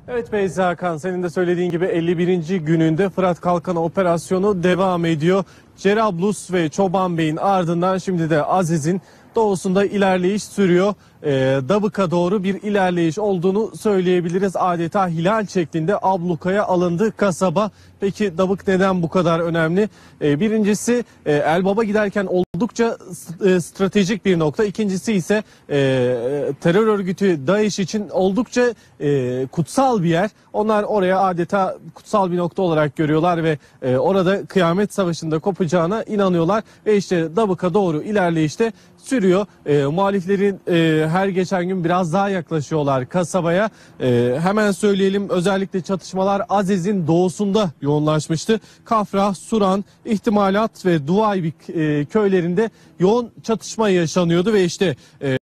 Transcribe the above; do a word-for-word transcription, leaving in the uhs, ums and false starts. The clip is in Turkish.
Evet Beyza Hakan, senin de söylediğin gibi elli birinci gününde Fırat Kalkanı operasyonu devam ediyor. Cerablus ve Çoban Bey'in ardından şimdi de Aziz'in doğusunda ilerleyiş sürüyor. Ee, Dabık'a doğru bir ilerleyiş olduğunu söyleyebiliriz. Adeta hilal şeklinde ablukaya alındı kasaba. Peki Dabık neden bu kadar önemli? Ee, birincisi e, Elbaba giderken oldukça e, stratejik bir nokta. İkincisi ise e, terör örgütü DAEŞ için oldukça e, kutsal bir yer. Onlar oraya adeta kutsal bir nokta olarak görüyorlar ve e, orada kıyamet savaşında kopacağına inanıyorlar. Ve işte Dabık'a doğru ilerleyişte sürüyor. E, muhaliflerin e, her geçen gün biraz daha yaklaşıyorlar kasabaya. E, hemen söyleyelim, özellikle çatışmalar Aziz'in doğusunda yoğunlaşmıştı. Kafra, Suran, İhtimalat ve Duvaybik e, köylerinde yoğun çatışma yaşanıyordu ve işte e,